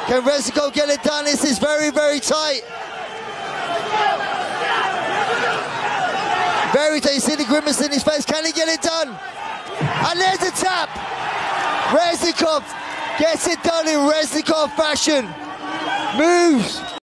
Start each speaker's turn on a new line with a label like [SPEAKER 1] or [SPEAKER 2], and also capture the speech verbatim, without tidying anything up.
[SPEAKER 1] Can Reznikov get it done? This is very, very tight. Very tight. You see the grimace in his face. Can he get it done? And there's a tap. Reznikov gets it done in Reznikov fashion. Moves.